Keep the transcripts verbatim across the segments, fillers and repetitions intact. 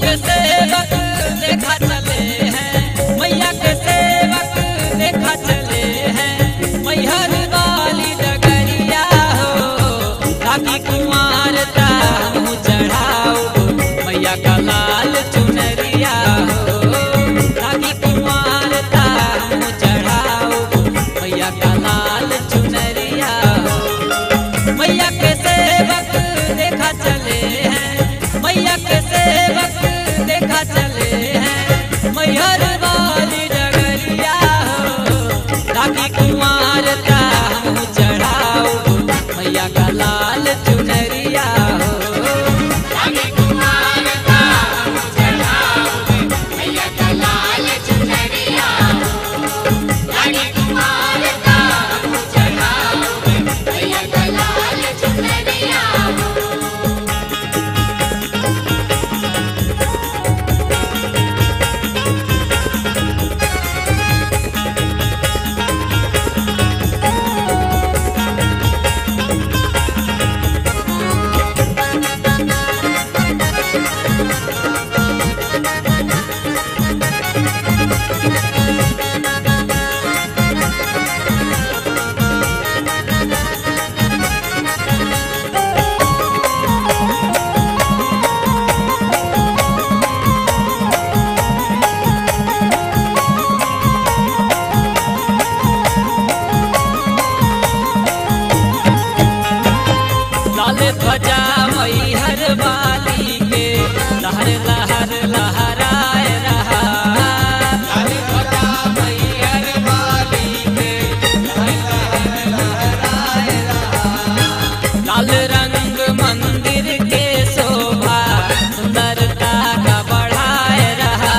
के सेवक देखा चले हैं, मैया के सेवक देखा चले हैं। मैहर वाली डगरिया हो राखी कुमारता मुँह चढ़ाओ, मैया का लाल चुनरिया हो राखी कुमारता मुँह चढ़ाओ, मैया का लाल चुनरिया हो। मैया के सेवक देखा चले हैं, मैया के सेवक देखा चले हैं। मैहर वाली डगरिया हो राखी कुमारता मुँह चढ़ाओ, मैया का लाल चुनरिया हो राखी कुमारता मुँह चढ़ाओ, मैया का लाल चुनरिया हो। राखी कुमारता मुँह चढ़ाओ, मैया का लाल चुनरिया हो। लाल ध्वजा मैहर वाली के लहर लहर लहराए रहा। लाल ध्वजा मैहर वाली के लहर लहर लहराए रहा। लाल रंग मंदिर के शोभा सुंदरता का बढ़ाए रहा।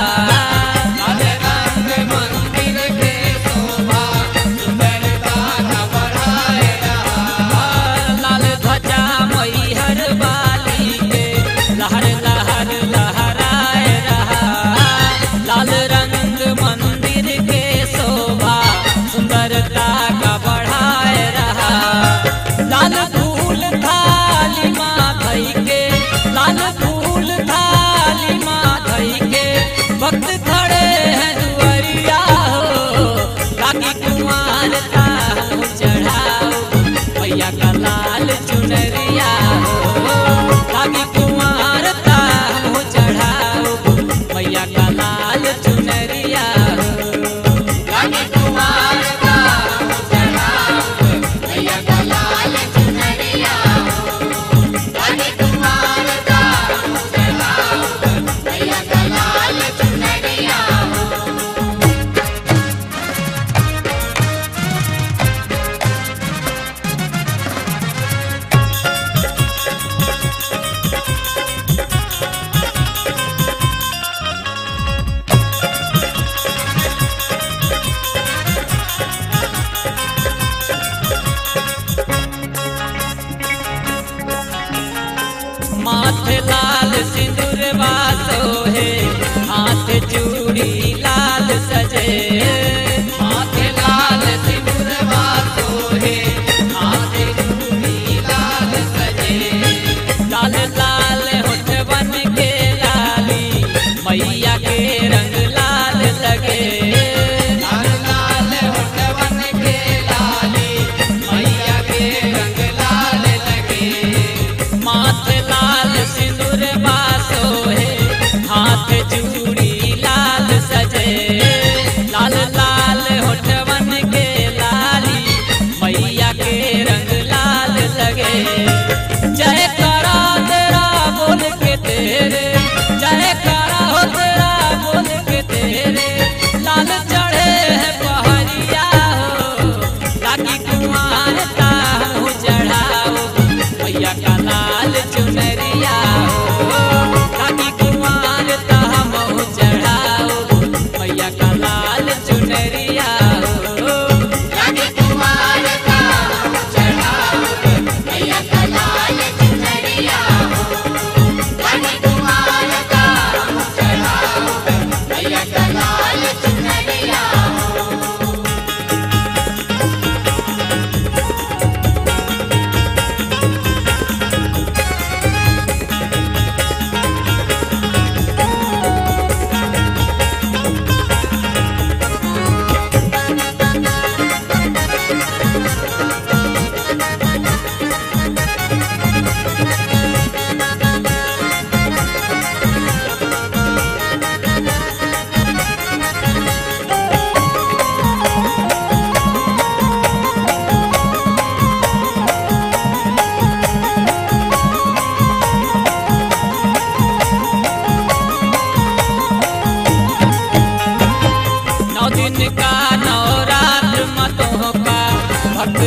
लाल रंग मंदिर के शोभा सुंदरता का बढ़ाए रहा। लाल ध्वजा मैहर वाली के लहर लहर लहराए रहा। लाल रंग मंदिर के शोभा सुंदरता का बढ़ाए रहा। लाल फूल थाली माँ धई के, लाल फूल थाली माँ धई के भक्त खड़े हैं दुआरिया हो राखी कुमारता मुँह चढ़ाओ, मैया का लाल चुनरिया हो राखी कुमारता मुँह चढ़ाओ, मैया का लाल चुनरिया हो। राखी कुमारता मुँह चढ़ाओ, मैया का लाल चुनरिया हो। राखी कुमारता मुँह चढ़ाओ, मैया का लाल चुनरिया हो।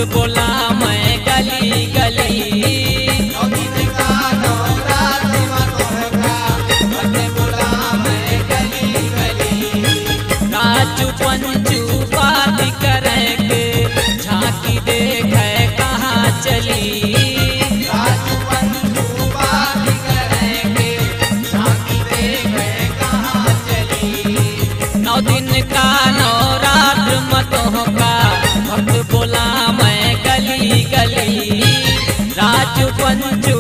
बोला मैं गली गली। नौ दिन का नवरात्र मतोहका भक्त बोला मैं गली गली। नाचू पंचू बात करेंगे झांकी देखे कहाँ चली। राजू पंचू बात करेंगे झांकी देखे कहाँ चली। नौ दिन का नवरात्र मतोहका भक्त बोला मैं गली गली। राजू पंचू